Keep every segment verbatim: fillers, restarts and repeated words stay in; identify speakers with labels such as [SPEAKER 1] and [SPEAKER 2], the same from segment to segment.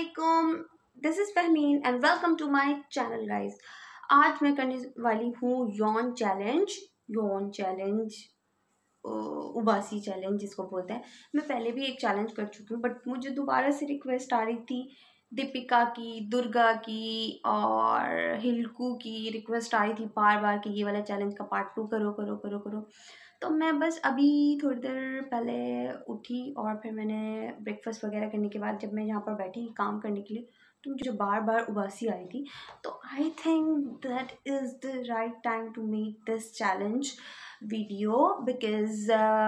[SPEAKER 1] अस्सलामुअलैकुम, this is Fahmeen and welcome to my channel guys. आज मैं करने वाली हूँ यौन चैलेंज यौन चैलेंज उबासी चैलेंज जिसको बोलते हैं। मैं पहले भी एक चैलेंज कर चुकी हूँ बट मुझे दोबारा से रिक्वेस्ट आ रही थी, दीपिका की, दुर्गा की और हिल्कू की रिक्वेस्ट आ रही थी बार बार कि ये वाला चैलेंज का पार्ट टू करो करो करो करो। तो मैं बस अभी थोड़ी देर पहले उठी और फिर मैंने ब्रेकफास्ट वगैरह करने के बाद जब मैं यहाँ पर बैठी काम करने के लिए तो मुझे बार बार उबासी आ रही थी। तो I think that is the right time to make this challenge video because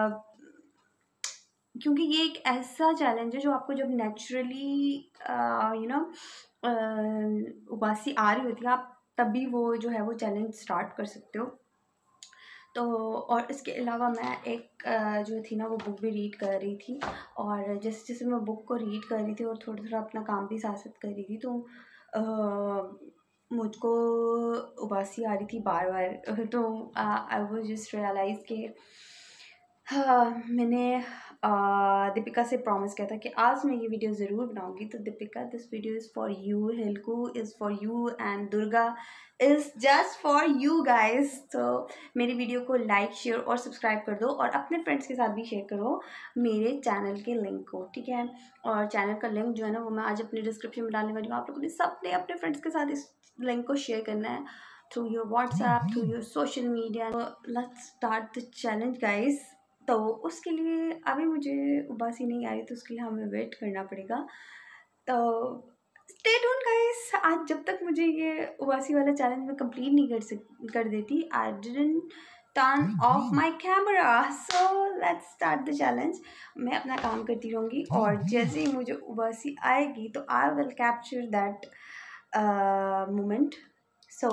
[SPEAKER 1] क्योंकि ये एक ऐसा चैलेंज है जो आपको जब नेचुरली यू नो उबासी आ रही होती है आप तभी वो जो है वो चैलेंज स्टार्ट कर सकते हो। तो और इसके अलावा मैं एक जो थी ना वो बुक भी रीड कर रही थी और जैसे जैसे मैं बुक को रीड कर रही थी और थोड़ा थोड़ा अपना काम भी साथ साथ कर रही थी तो मुझको उबासी आ रही थी बार बार। तो आई वाज जस्ट रियलाइज़ कि हाँ, मैंने दीपिका से प्रॉमिस किया था कि आज मैं ये वीडियो ज़रूर बनाऊंगी। तो Deepika, this video is for you, Hilku is for you and Durga is just for you guys. तो मेरी वीडियो को लाइक, शेयर और सब्सक्राइब कर दो और अपने फ्रेंड्स के साथ भी शेयर करो मेरे चैनल के लिंक को, ठीक है। और चैनल का लिंक जो है ना वो मैं आज अपने डिस्क्रिप्शन में डालने वाली हूँ। आप लोगों ने सब ने अपने फ्रेंड्स के साथ इस लिंक को शेयर करना है through your WhatsApp, through your social media. Let's start the challenge guys. तो उसके लिए अभी मुझे उबासी नहीं आ रही तो उसके लिए हमें वेट करना पड़ेगा। तो स्टे ट्यून्ड गाइस। आज जब तक मुझे ये उबासी वाला चैलेंज मैं कंप्लीट नहीं कर सक कर देती I didn't turn off my camera. So let's start the challenge. मैं अपना काम करती रहूँगी और जैसे ही मुझे उबासी आएगी तो I will capture that moment. So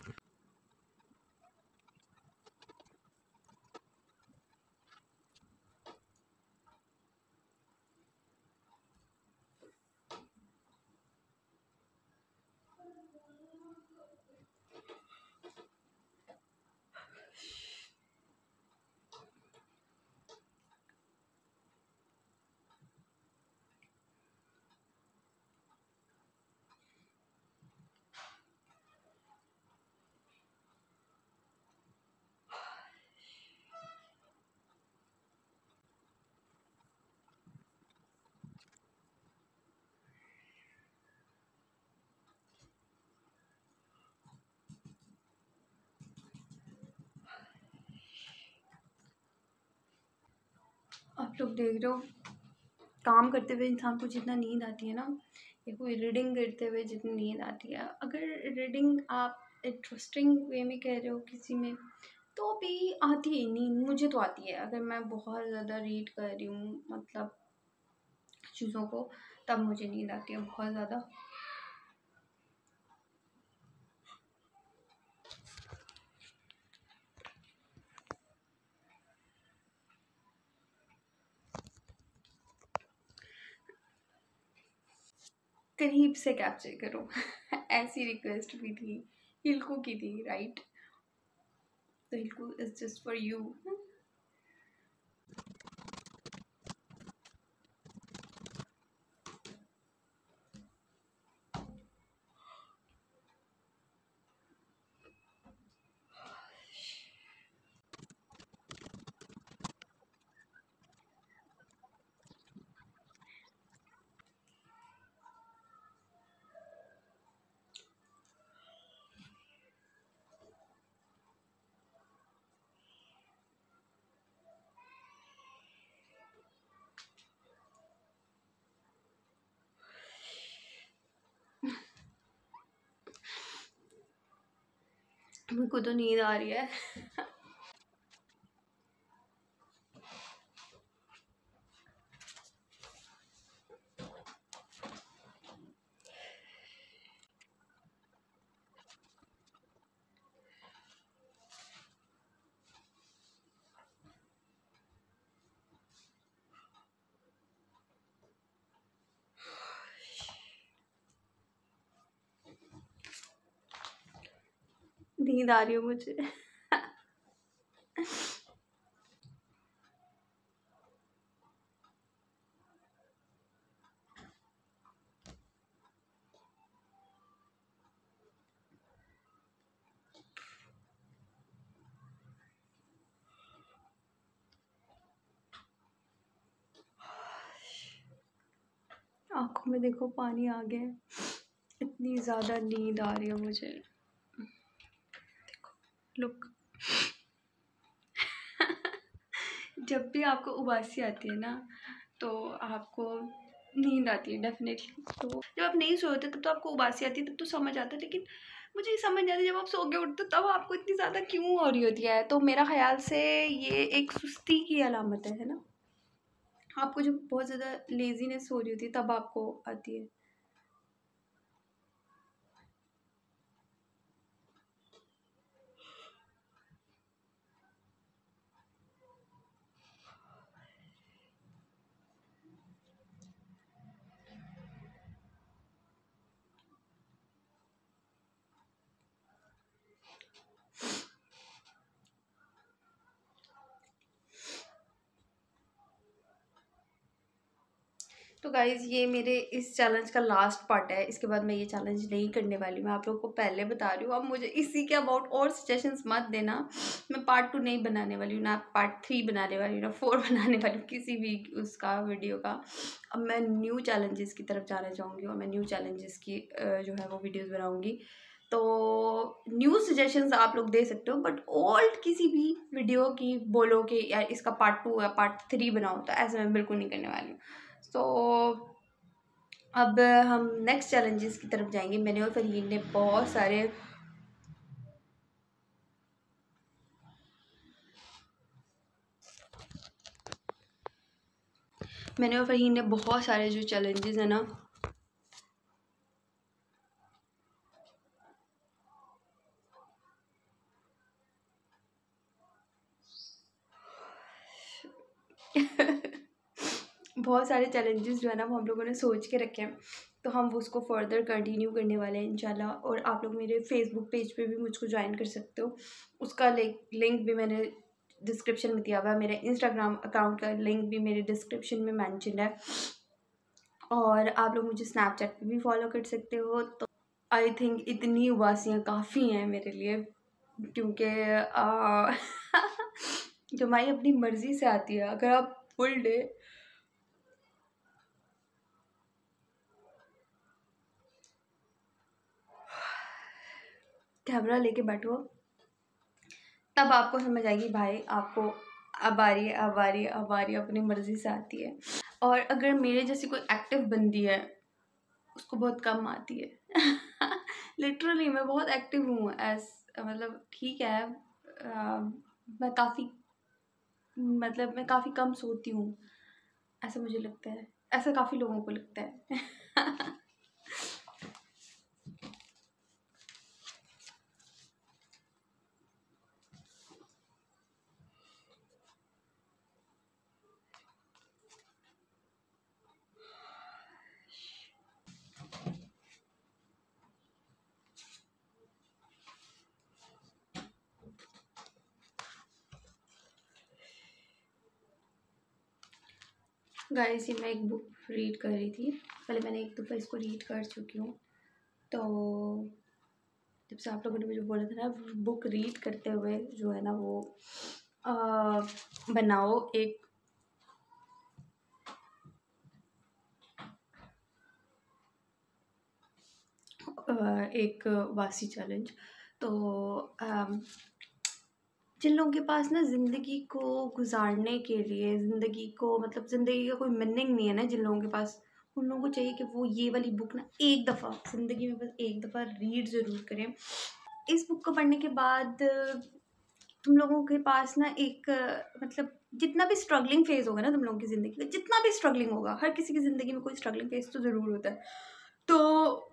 [SPEAKER 1] आप लोग देख रहे हो काम करते हुए इंसान को जितना नींद आती है ना या कोई रीडिंग करते हुए जितनी नींद आती है, अगर रीडिंग आप इंटरेस्टिंग वे में कह रहे हो किसी में तो भी आती है नींद। मुझे तो आती है अगर मैं बहुत ज़्यादा रीड कर रही हूँ मतलब चीज़ों को, तब मुझे नींद आती है बहुत ज़्यादा। करीब से कैप्चर करो ऐसी रिक्वेस्ट भी थी, हिल्कू की थी राइट। तो Hilku is just for you. मेरे को तो नींद आ रही है नींद आ रही है मुझे आँखों में देखो पानी आ गया है, इतनी ज़्यादा नींद आ रही है मुझे। देखो लुक। जब भी आपको उबासी आती है ना तो आपको नींद आती है डेफिनेटली। तो जब आप नहीं सोए होते तब तो आपको उबासी आती है, तब तो समझ आता है, लेकिन मुझे ये समझ नहीं आता जब आप सो के उठते तब आपको इतनी ज़्यादा क्यों हो रही होती है। तो मेरा ख्याल से ये एक सुस्ती की अलामत है है ना। आपको जब बहुत ज़्यादा लेजीनेस हो रही होती है तब आपको आती है। तो गाइज़ ये मेरे इस चैलेंज का लास्ट पार्ट है, इसके बाद मैं ये चैलेंज नहीं करने वाली हूँ। मैं आप लोगों को पहले बता रही हूँ। अब मुझे इसी के अबाउट और सजेशंस मत देना। मैं पार्ट टू नहीं बनाने वाली हूँ, ना पार्ट थ्री बनाने वाली हूँ, ना फोर बनाने वाली हूँ किसी भी उसका वीडियो का। अब मैं न्यू चैलेंजेस की तरफ जाना चाहूँगी और मैं न्यू चैलेंजेस की जो है वो वीडियोज़ बनाऊँगी। तो न्यू सजेशंस आप लोग दे सकते हो, बट ओल्ड किसी भी वीडियो की बोलो कि यार इसका पार्ट टू या पार्ट थ्री बनाओ, तो ऐसे मैं बिल्कुल नहीं करने वाली हूँ। तो अब हम नेक्स्ट चैलेंजेस की तरफ जाएंगे। मैंने और फरहीन ने बहुत सारे मैंने और फरहीन ने बहुत सारे जो चैलेंजेस हैं ना बहुत सारे चैलेंजेस जो है ना वो हम लोगों ने सोच के रखे हैं, तो हम उसको फर्दर कंटिन्यू करने वाले हैं इंशाल्लाह। और आप लोग मेरे फेसबुक पेज पे भी मुझको ज्वाइन कर सकते हो, उसका लिंक भी मैंने डिस्क्रिप्शन में दिया हुआ है। मेरे इंस्टाग्राम अकाउंट का लिंक भी मेरे डिस्क्रिप्शन में मेंशन है, और आप लोग मुझे स्नैपचैट पे भी फॉलो कर सकते हो। तो आई थिंक इतनी उबासियाँ काफ़ी हैं मेरे लिए, क्योंकि जमाई अपनी मर्ज़ी से आती है। अगर आप फुल डे कैमरा लेके बैठो तब आपको समझ आएगी भाई आपको अब आ रही है अब आ रही है अब आ रही है, अपनी मर्ज़ी से आती है। और अगर मेरे जैसी कोई एक्टिव बंदी है उसको बहुत कम आती है। लिटरली मैं बहुत एक्टिव हूँ, एस मतलब ठीक है। आ, मैं काफ़ी मतलब मैं काफ़ी कम सोती हूँ, ऐसा मुझे लगता है, ऐसा काफ़ी लोगों को लगता है। गाइस ये मैं एक बुक रीड कर रही थी, पहले मैंने एक दफ़ा इसको रीड कर चुकी हूँ। तो जब से आप लोगों ने मुझे बोला था ना बुक रीड करते हुए जो है ना वो आ, बनाओ एक आ, एक वासी चैलेंज। तो आ, जिन लोगों के पास ना ज़िंदगी को गुजारने के लिए, ज़िंदगी को मतलब ज़िंदगी का कोई मीनिंग नहीं है ना जिन लोगों के पास, उन लोगों को चाहिए कि वो ये वाली बुक ना एक दफ़ा ज़िंदगी में बस एक दफ़ा रीड ज़रूर करें। इस बुक को पढ़ने के बाद तुम लोगों के पास ना एक मतलब जितना भी स्ट्रगलिंग फेज़ होगा ना तुम लोगों की ज़िंदगी में, जितना भी स्ट्रगलिंग होगा, हर किसी की ज़िंदगी में कोई स्ट्रगलिंग फेज़ तो ज़रूर होता है। तो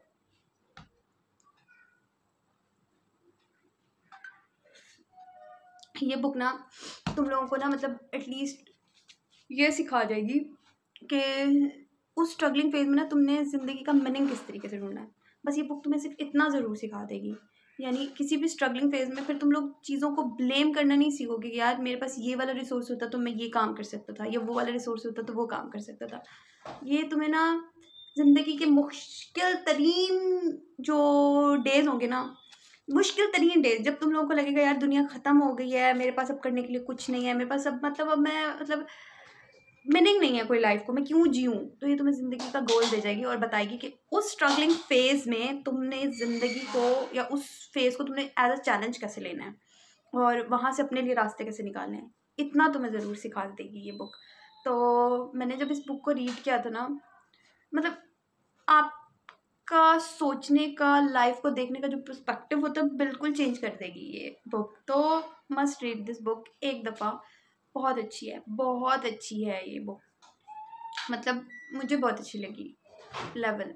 [SPEAKER 1] ये बुक ना तुम लोगों को ना मतलब एटलीस्ट ये सिखा जाएगी कि उस स्ट्रगलिंग फेज में ना तुमने ज़िंदगी का मीनिंग किस तरीके से ढूंढना है। बस ये बुक तुम्हें सिर्फ इतना ज़रूर सिखा देगी। यानी किसी भी स्ट्रगलिंग फेज में फिर तुम लोग चीज़ों को ब्लेम करना नहीं सीखोगे कि यार मेरे पास ये वाला रिसोर्स होता तो मैं ये काम कर सकता था, या वो वाला रिसोर्स होता तो वो काम कर सकता था। ये तुम्हें ना ज़िंदगी के मुश्किल तरीन जो डेज होंगे ना, मुश्किल तरीन डेज, जब तुम लोगों को लगेगा यार दुनिया ख़त्म हो गई है, मेरे पास अब करने के लिए कुछ नहीं है, मेरे पास अब मतलब अब मैं मतलब मीनिंग नहीं है कोई लाइफ को, मैं क्यों जीऊँ, तो ये तुम्हें ज़िंदगी का गोल दे जाएगी और बताएगी कि उस स्ट्रगलिंग फेज़ में तुमने ज़िंदगी को या उस फेज़ को तुमने एज अ चैलेंज कैसे लेना है और वहाँ से अपने लिए रास्ते कैसे निकालने हैं। इतना तुम्हें ज़रूर सिखा देगी ये बुक। तो मैंने जब इस बुक को रीड किया था ना, मतलब आपका सोचने का, लाइफ को देखने का जो पर्सपेक्टिव होता है बिल्कुल चेंज कर देगी ये बुक। तो मस्ट रीड दिस बुक एक दफ़ा, बहुत अच्छी है, बहुत अच्छी है ये बुक, मतलब मुझे बहुत अच्छी लगी। लेवल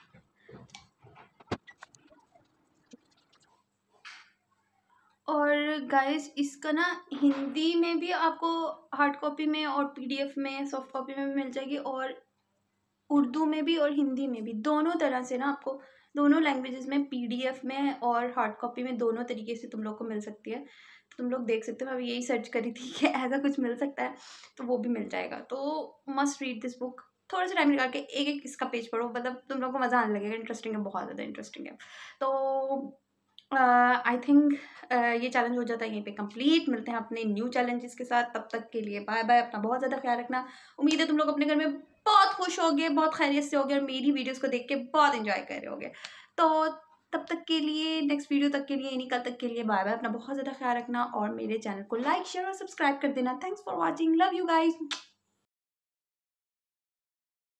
[SPEAKER 1] और गाइस इसका ना हिंदी में भी आपको हार्ड कॉपी में और पीडीएफ में, सॉफ्ट कॉपी में भी मिल जाएगी, और उर्दू में भी और हिंदी में भी, दोनों तरह से ना आपको, दोनों लैंग्वेजेस में, पीडीएफ में और हार्ड कॉपी में, दोनों तरीके से तुम लोग को मिल सकती है। तो तुम लोग देख सकते हो, मैं अभी यही सर्च करी थी कि ऐसा कुछ मिल सकता है तो वो भी मिल जाएगा। तो मस्ट रीड दिस बुक। थोड़ा सा टाइम निकाल के एक एक इसका पेज पढ़ो, मतलब तुम लोग को मज़ा आने लगेगा, इंटरेस्टिंग है, बहुत ज़्यादा इंटरेस्टिंग है। तो आई थिंक ये चैलेंज हो जाता है यहीं पे कंप्लीट। मिलते हैं अपने न्यू चैलेंजेस के साथ, तब तक के लिए बाय बाय। अपना बहुत ज़्यादा ख्याल रखना। उम्मीद है तुम लोग अपने घर में बहुत खुश होगे, बहुत खैरियत से होगे और मेरी वीडियोस को देख के बहुत एंजॉय कर रहे होगे। तो तब तक के लिए, नेक्स्ट वीडियो तक के लिए, नहीं कल तक के लिए, बाय बाय। अपना बहुत ज़्यादा ख्याल रखना और मेरे चैनल को लाइक शेयर और सब्सक्राइब कर देना। Thanks for watching, love you guys.